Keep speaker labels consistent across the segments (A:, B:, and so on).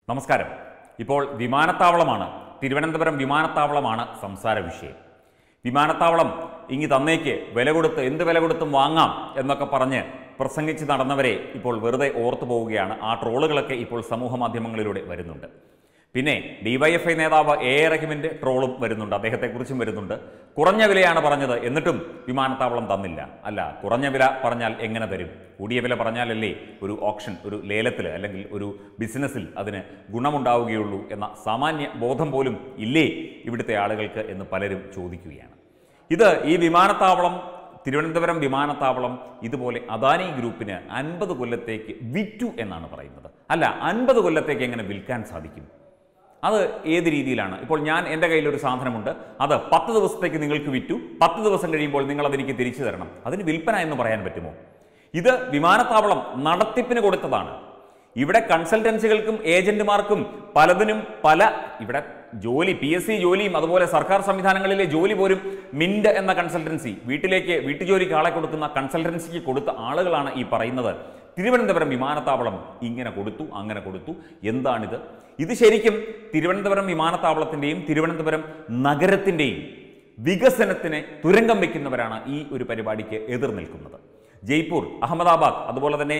A: നമസ്കാരം. ഇപ്പോൾ വിമാനത്താവളമാണ്, തിരുവനന്തപുരം വിമാനത്താവളമാണ് സംസാര വിഷയം. വിമാനത്താവളം ഇങ്ങി തന്നേക്ക്, വില കൊടുത്ത് എന്ത് വില കൊടുത്തും വാങ്ങാം എന്നൊക്കെ പറഞ്ഞ് പ്രസംഗിച്ച് നടന്നവരെ ഇപ്പോൾ വെറുതെ ഓർത്തു പോവുകയാണ്. ആ ട്രോളുകളൊക്കെ ഇപ്പോൾ സമൂഹ മാധ്യമങ്ങളിലൂടെ വരുന്നുണ്ട്. പിന്നെ ഡിവൈഎഫ്ഐ നേതാവ് റഹീമിൻ്റെ ട്രോളും വരുന്നുണ്ട്, അദ്ദേഹത്തെക്കുറിച്ചും വരുന്നുണ്ട്. കുറഞ്ഞ വിലയാണ് പറഞ്ഞത്, എന്നിട്ടും വിമാനത്താവളം തന്നില്ല. അല്ല, കുറഞ്ഞ വില പറഞ്ഞാൽ എങ്ങനെ തരും? കൂടിയ വില പറഞ്ഞാലല്ലേ ഒരു ഓപ്ഷൻ, ഒരു ലേലത്തിൽ അല്ലെങ്കിൽ ഒരു ബിസിനസ്സിൽ അതിന് ഗുണമുണ്ടാവുകയുള്ളൂ എന്ന സാമാന്യ ബോധം പോലും ഇല്ലേ ഇവിടുത്തെ ആളുകൾക്ക് എന്ന് പലരും ചോദിക്കുകയാണ്. ഈ വിമാനത്താവളം, തിരുവനന്തപുരം വിമാനത്താവളം ഇതുപോലെ അദാനി ഗ്രൂപ്പിന് 50 കൊല്ലത്തേക്ക് വിറ്റു എന്നാണ് പറയുന്നത്. അല്ല, 50 കൊല്ലത്തേക്ക് എങ്ങനെ വിൽക്കാൻ സാധിക്കും? അത് ഏത് രീതിയിലാണ്? ഇപ്പോൾ എൻ്റെ കയ്യിലൊരു സാധനമുണ്ട്, അത് 10 ദിവസത്തേക്ക് നിങ്ങൾക്ക് വിറ്റു, 10 ദിവസം കഴിയുമ്പോൾ നിങ്ങൾ അതെനിക്ക് തിരിച്ചു തരണം. അതിന് വിൽപ്പന എന്ന് പറയാൻ പറ്റുമോ? ഇത് വിമാനത്താവളം നടത്തിപ്പിന് കൊടുത്തതാണ്. ഇവിടെ കൺസൾട്ടൻസികൾക്കും ഏജന്റുമാർക്കും പലതിനും ഇവിടെ ജോലി, PSC ജോലിയും അതുപോലെ സർക്കാർ സംവിധാനങ്ങളിലെ ജോലി പോലും മിന്റ് എന്ന കൺസൾട്ടൻസി, വീട്ടുജോലിക്ക് ആളെ കൊടുക്കുന്ന കൺസൾട്ടൻസിക്ക് കൊടുത്ത ആളുകളാണ് ഈ പറയുന്നത്. തിരുവനന്തപുരം വിമാനത്താവളം ഇങ്ങനെ കൊടുത്തു, അങ്ങനെ കൊടുത്തു. എന്താണിത്? ഇത് ശരിക്കും തിരുവനന്തപുരം വിമാനത്താവളത്തിൻ്റെയും തിരുവനന്തപുരം നഗരത്തിൻ്റെയും വികസനത്തിന് തുരങ്കം വയ്ക്കുന്നവരാണ് ഈ ഒരു പരിപാടിക്ക് എതിർ നിൽക്കുന്നത്. ജയ്പൂർ, അഹമ്മദാബാദ്, അതുപോലെ തന്നെ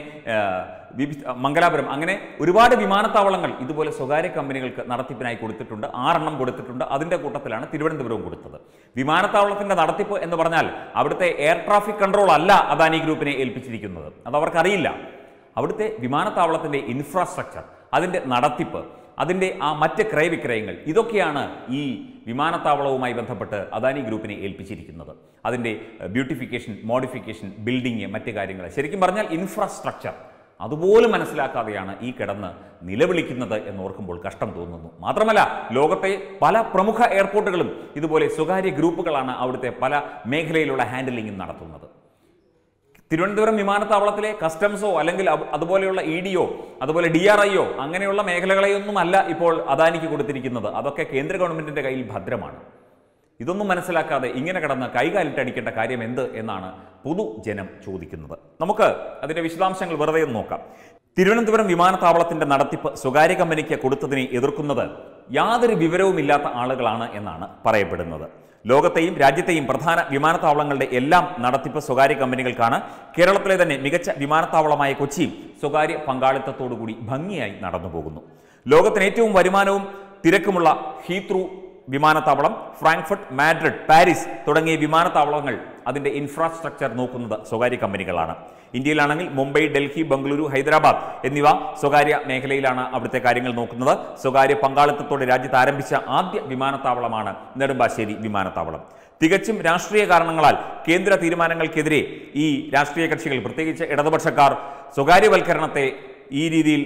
A: മംഗലാപുരം, അങ്ങനെ ഒരുപാട് വിമാനത്താവളങ്ങൾ ഇതുപോലെ സ്വകാര്യ കമ്പനികൾക്ക് നടത്തിപ്പിനായി കൊടുത്തിട്ടുണ്ട്. 6 എണ്ണം കൊടുത്തിട്ടുണ്ട്. അതിൻ്റെ കൂട്ടത്തിലാണ് തിരുവനന്തപുരവും കൊടുത്തത്. വിമാനത്താവളത്തിൻ്റെ നടത്തിപ്പ് എന്ന് പറഞ്ഞാൽ അവിടുത്തെ എയർ ട്രാഫിക് കൺട്രോൾ അല്ല അദാനി ഗ്രൂപ്പിനെ ഏൽപ്പിച്ചിരിക്കുന്നത്. അതവർക്കറിയില്ല. അവിടുത്തെ വിമാനത്താവളത്തിൻ്റെ ഇൻഫ്രാസ്ട്രക്ചർ, അതിൻ്റെ നടത്തിപ്പ്, അതിൻ്റെ മറ്റ് ക്രയവിക്രയങ്ങൾ, ഇതൊക്കെയാണ് ഈ വിമാനത്താവളവുമായി ബന്ധപ്പെട്ട് അദാനി ഗ്രൂപ്പിനെ ഏൽപ്പിച്ചിരിക്കുന്നത്. അതിൻ്റെ ബ്യൂട്ടിഫിക്കേഷൻ, മോഡിഫിക്കേഷൻ, ബിൽഡിങ്, മറ്റ് കാര്യങ്ങൾ, ശരിക്കും പറഞ്ഞാൽ ഇൻഫ്രാസ്ട്രക്ചർ അതുപോലും മനസ്സിലാക്കാതെയാണ് ഈ കിടന്ന് നിലവിളിക്കുന്നത് എന്നോർക്കുമ്പോൾ കഷ്ടം തോന്നുന്നു. മാത്രമല്ല, ലോകത്തെ പല പ്രമുഖ എയർപോർട്ടുകളും ഇതുപോലെ സ്വകാര്യ ഗ്രൂപ്പുകളാണ് അവിടുത്തെ പല മേഖലയിലുള്ള ഹാൻഡിലിംഗും നടത്തുന്നത്. തിരുവനന്തപുരം വിമാനത്താവളത്തിലെ കസ്റ്റംസോ അല്ലെങ്കിൽ അതുപോലെയുള്ള EDO, അതുപോലെ DRIയോ അങ്ങനെയുള്ള മേഖലകളെയൊന്നും അല്ല ഇപ്പോൾ അദാനിക്ക് കൊടുത്തിരിക്കുന്നത്. അതൊക്കെ കേന്ദ്ര ഗവൺമെന്റിന്റെ കയ്യിൽ ഭദ്രമാണ്. ഇതൊന്നും മനസ്സിലാക്കാതെ ഇങ്ങനെ കിടന്ന് കൈകാലിട്ടടിക്കേണ്ട കാര്യം എന്ത് എന്നാണ് പൊതുജനം ചോദിക്കുന്നത്. നമുക്ക് അതിന്റെ വിശദാംശങ്ങൾ വെറുതെ ഒന്ന് നോക്കാം. തിരുവനന്തപുരം വിമാനത്താവളത്തിന്റെ നടത്തിപ്പ് സ്വകാര്യ കമ്പനിക്ക് കൊടുത്തതിനെ എതിർക്കുന്നത് യാതൊരു വിവരവുമില്ലാത്ത ആളുകളാണ് എന്നാണ് പറയപ്പെടുന്നത്. ലോകത്തെയും രാജ്യത്തെയും പ്രധാന വിമാനത്താവളങ്ങളുടെ എല്ലാം നടത്തിപ്പ് സ്വകാര്യ കമ്പനികൾക്കാണ്. കേരളത്തിലെ തന്നെ മികച്ച വിമാനത്താവളമായ കൊച്ചിയും സ്വകാര്യ പങ്കാളിത്തത്തോടുകൂടി ഭംഗിയായി നടന്നു പോകുന്നു. ലോകത്തിന് ഏറ്റവും വരുമാനവും തിരക്കുമുള്ള ഹീത്രൂ വിമാനത്താവളം, ഫ്രാങ്ക്ഫർട്ട്, മാഡ്രിഡ്, പാരീസ് തുടങ്ങിയ വിമാനത്താവളങ്ങൾ, അതിൻ്റെ ഇൻഫ്രാസ്ട്രക്ചർ നോക്കുന്നത് സ്വകാര്യ കമ്പനികളാണ്. ഇന്ത്യയിലാണെങ്കിൽ മുംബൈ, ഡൽഹി, ബംഗളൂരു, ഹൈദരാബാദ് എന്നിവ സ്വകാര്യ മേഖലയിലാണ് അവിടുത്തെ കാര്യങ്ങൾ നോക്കുന്നത്. സ്വകാര്യ പങ്കാളിത്തത്തോടെ രാജ്യത്ത് ആരംഭിച്ച ആദ്യ വിമാനത്താവളമാണ് നെടുമ്പാശ്ശേരി വിമാനത്താവളം. തികച്ചും രാഷ്ട്രീയ കാരണങ്ങളാൽ കേന്ദ്ര തീരുമാനങ്ങൾക്കെതിരെ ഈ രാഷ്ട്രീയ കക്ഷികൾ, പ്രത്യേകിച്ച് ഇടതുപക്ഷക്കാർ, സ്വകാര്യവൽക്കരണത്തെ ഈ രീതിയിൽ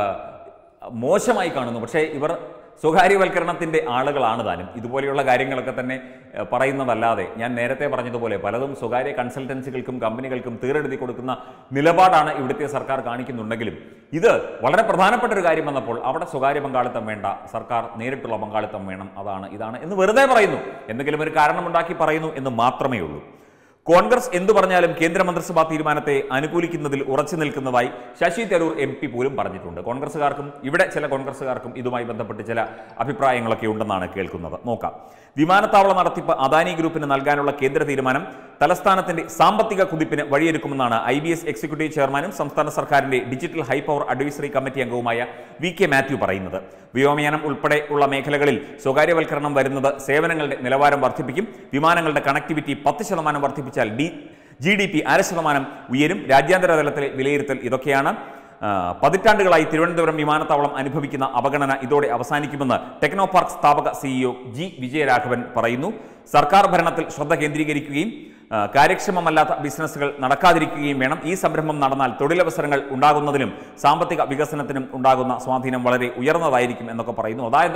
A: മോശമായി കാണുന്നു. പക്ഷേ ഇവർ സ്വകാര്യവൽക്കരണത്തിൻ്റെ ആളുകളാണ് താനും. ഇതുപോലെയുള്ള കാര്യങ്ങളൊക്കെ തന്നെ പറയുന്നതല്ലാതെ, ഞാൻ നേരത്തെ പറഞ്ഞതുപോലെ പലതും സ്വകാര്യ കൺസൾട്ടൻസികൾക്കും കമ്പനികൾക്കും തീരെഴുതി കൊടുക്കുന്ന നിലപാടാണ് ഇവിടുത്തെ സർക്കാർ കാണിക്കുന്നുണ്ടെങ്കിലും ഇത് വളരെ പ്രധാനപ്പെട്ട ഒരു കാര്യം വന്നപ്പോൾ അവിടെ സ്വകാര്യ പങ്കാളിത്തം വേണ്ട, സർക്കാർ നേരിട്ടുള്ള പങ്കാളിത്തം വേണം, ഇതാണ് എന്ന് വെറുതെ പറയുന്നു. എന്തെങ്കിലും ഒരു കാരണമുണ്ടാക്കി പറയുന്നു എന്ന് മാത്രമേ ഉള്ളൂ. കോൺഗ്രസ് എന്തു പറഞ്ഞാലും കേന്ദ്രമന്ത്രിസഭാ തീരുമാനത്തെ അനുകൂലിക്കുന്നതിൽ ഉറച്ചു നിൽക്കുന്നതായി ശശി തരൂർ MP പോലും പറഞ്ഞിട്ടുണ്ട്. കോൺഗ്രസ്സുകാർക്കും ഇവിടെ ചില കോൺഗ്രസ്സുകാർക്കും ഇതുമായി ബന്ധപ്പെട്ട് ചില അഭിപ്രായങ്ങളൊക്കെ ഉണ്ടെന്നാണ് കേൾക്കുന്നത്. നോക്കാം. വിമാനത്താവള നടത്തിപ്പ് അദാനി ഗ്രൂപ്പിന് നൽകാനുള്ള കേന്ദ്ര തീരുമാനം തലസ്ഥാനത്തിന്റെ സാമ്പത്തിക കുതിപ്പിന് വഴിയൊരുക്കുമെന്നാണ് IBS എക്സിക്യൂട്ടീവ് ചെയർമാനും സംസ്ഥാന സർക്കാരിന്റെ digital high power advisory committee അംഗവുമായ VK മാത്യു പറയുന്നത്. വ്യോമയാനം ഉൾപ്പെടെ ഉള്ള മേഖലകളിൽ സ്വകാര്യവൽക്കരണം വരുന്നത് സേവനങ്ങളുടെ നിലവാരം വർദ്ധിപ്പിക്കും. വിമാനങ്ങളുടെ കണക്ടിവിറ്റി 10% വർദ്ധിപ്പിച്ചാൽ GDP 0.5% ഉയരും. രാജ്യാന്തര തലത്തിലെ വിലയിരുത്തൽ ഇതൊക്കെയാണ്. പതിറ്റാണ്ടുകളായി തിരുവനന്തപുരം വിമാനത്താവളം അനുഭവിക്കുന്ന അവഗണന ഇതോടെ അവസാനിക്കുമെന്ന് ടെക്നോ പാർക്ക് സ്ഥാപക CEO G വിജയരാഘവൻ പറയുന്നു. സർക്കാർ ഭരണത്തിൽ ശ്രദ്ധ കേന്ദ്രീകരിക്കുകയും കാര്യക്ഷമമല്ലാത്ത ബിസിനസ്സുകൾ നടക്കാതിരിക്കുകയും വേണം. ഈ സംരംഭം നടന്നാൽ തൊഴിലവസരങ്ങൾ ഉണ്ടാകുന്നതിനും സാമ്പത്തിക വികസനത്തിനും ഉണ്ടാകുന്ന സ്വാധീനം വളരെ ഉയർന്നതായിരിക്കും എന്നൊക്കെ പറയുന്നു. അതായത്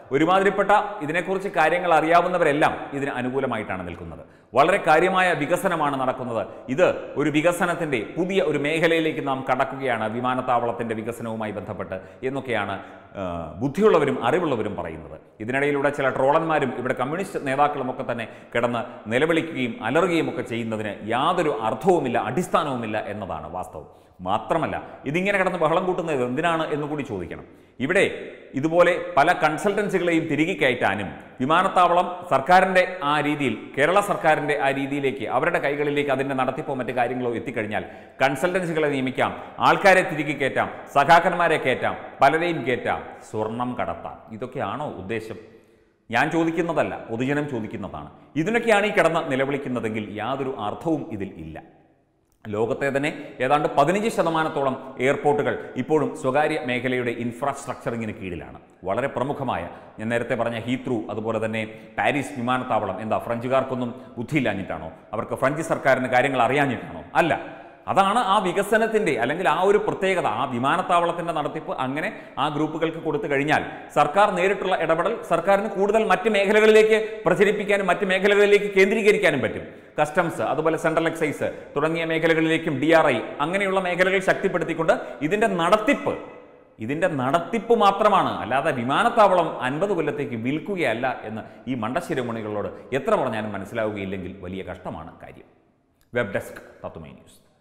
A: ഒരുമാതിരിപ്പെട്ട ഇതിനെക്കുറിച്ച് കാര്യങ്ങൾ അറിയാവുന്നവരെല്ലാം ഇതിന് അനുകൂലമായിട്ടാണ് നിൽക്കുന്നത്. വളരെ കാര്യമായ വികസനമാണ് നടക്കുന്നത്. ഇത് ഒരു വികസനത്തിൻ്റെ പുതിയ ഒരു മേഖലയിലേക്ക് നാം കടക്കുകയാണ് വിമാനത്താവളത്തിൻ്റെ വികസനവുമായി ബന്ധപ്പെട്ട് എന്നൊക്കെയാണ് ബുദ്ധിയുള്ളവരും അറിവുള്ളവരും പറയുന്നത്. ഇതിനിടയിലൂടെ ചില ട്രോളന്മാരും ഇവിടെ കമ്മ്യൂണിസ്റ്റ് നേതാക്കളുമൊക്കെ തന്നെ കിടന്ന് നിലവിളിക്കുകയും അലറുകയും ഒക്കെ ചെയ്യുന്നതിന് യാതൊരു അർത്ഥവുമില്ല, അടിസ്ഥാനവുമില്ല എന്നതാണ് വാസ്തവം. മാത്രമല്ല, ഇതിങ്ങനെ കിടന്ന് ബഹളം കൂട്ടുന്നത് എന്തിനാണ് എന്ന് കൂടി ചോദിക്കണം. ഇവിടെ ഇതുപോലെ പല കൺസൾട്ടൻസികളെയും തിരികെ കയറ്റാനും വിമാനത്താവളം സർക്കാരിൻ്റെ ആ രീതിയിൽ, കേരള സർക്കാരിൻ്റെ ആ രീതിയിലേക്ക്, അവരുടെ കൈകളിലേക്ക് അതിൻ്റെ നടത്തിപ്പോ മറ്റു കാര്യങ്ങളോ എത്തിക്കഴിഞ്ഞാൽ കൺസൾട്ടൻസികളെ നിയമിക്കാം, ആൾക്കാരെ തിരികെ കയറ്റാം, സഖാക്കന്മാരെ കയറ്റാം, പലരെയും കയറ്റാം, സ്വർണം കടത്താം. ഇതൊക്കെയാണോ ഉദ്ദേശം? ഞാൻ ചോദിക്കുന്നതല്ല, പൊതുജനം ചോദിക്കുന്നതാണ്. ഇതിനൊക്കെയാണ് ഈ കിടന്ന് നിലവിളിക്കുന്നതെങ്കിൽ യാതൊരു അർത്ഥവും ഇതിൽ ഇല്ല. ലോകത്തെ തന്നെ ഏതാണ്ട് 15% എയർപോർട്ടുകൾ ഇപ്പോഴും സ്വകാര്യ മേഖലയുടെ ഇൻഫ്രാസ്ട്രക്ചറിങ്ങിന് കീഴിലാണ്. വളരെ പ്രമുഖമായ, ഞാൻ നേരത്തെ പറഞ്ഞ ഹീത്രൂ, അതുപോലെ തന്നെ പാരീസ് വിമാനത്താവളം, എന്താ ഫ്രഞ്ചുകാർക്കൊന്നും ബുദ്ധിയില്ലാഞ്ഞിട്ടാണോ? അവർക്ക് ഫ്രഞ്ച് സർക്കാരിന് കാര്യങ്ങൾ അറിയാഞ്ഞിട്ടാണോ? അല്ല, അതാണ് ആ വികസനത്തിൻ്റെ അല്ലെങ്കിൽ ആ ഒരു പ്രത്യേകത. ആ വിമാനത്താവളത്തിൻ്റെ നടത്തിപ്പ് അങ്ങനെ ആ ഗ്രൂപ്പുകൾക്ക് കൊടുത്തു കഴിഞ്ഞാൽ സർക്കാർ നേരിട്ടുള്ള ഇടപെടൽ സർക്കാരിന് കൂടുതൽ മറ്റ് മേഖലകളിലേക്ക് പ്രചരിപ്പിക്കാനും മറ്റ് മേഖലകളിലേക്ക് കേന്ദ്രീകരിക്കാനും പറ്റും. കസ്റ്റംസ്, അതുപോലെ സെൻട്രൽ എക്സൈസ് തുടങ്ങിയ മേഖലകളിലേക്കും DRI അങ്ങനെയുള്ള മേഖലകൾ ശക്തിപ്പെടുത്തിക്കൊണ്ട് ഇതിൻ്റെ നടത്തിപ്പ് മാത്രമാണ്. അല്ലാതെ വിമാനത്താവളം 50 കൊല്ലത്തേക്ക് വിൽക്കുകയല്ല എന്ന് ഈ മണ്ടശിരോമണികളോട് എത്ര പറഞ്ഞാലും മനസ്സിലാവുകയില്ലെങ്കിൽ വലിയ കഷ്ടമാണ് കാര്യം. Web desk Tatwamayi news.